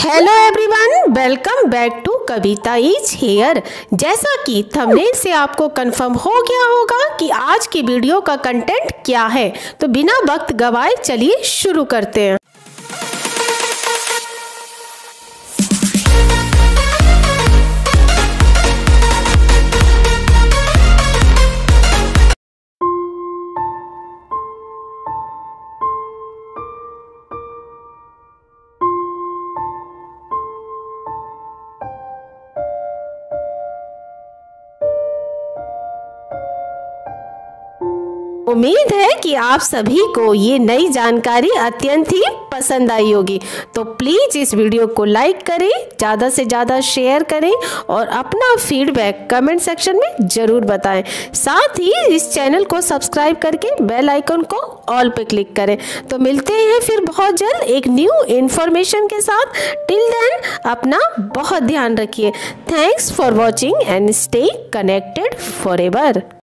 Hello everyone, welcome back to Kavita is here. जैसा कि thumbnail से आपको कंफर्म हो गया होगा कि आज की वीडियो का कंटेंट क्या है, तो बिना वक्त गवाए चलिए शुरू करते हैं। उम्मीद है कि आप सभी को ये नई जानकारी अत्यंत ही पसंद आई होगी, तो प्लीज़ इस वीडियो को लाइक करें, ज़्यादा से ज़्यादा शेयर करें और अपना फीडबैक कमेंट सेक्शन में ज़रूर बताएं। साथ ही इस चैनल को सब्सक्राइब करके बेल आइकन को ऑल पे क्लिक करें। तो मिलते हैं फिर बहुत जल्द एक न्यू इन्फॉर्मेशन के साथ। टिल देन अपना बहुत ध्यान रखिए। Thanks for watching and stay connected forever.